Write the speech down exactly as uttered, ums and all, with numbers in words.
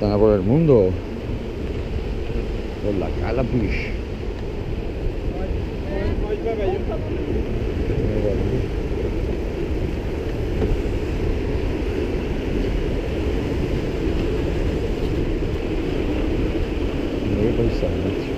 vueltan a por el mundo con la Calafish. Qué paisaje.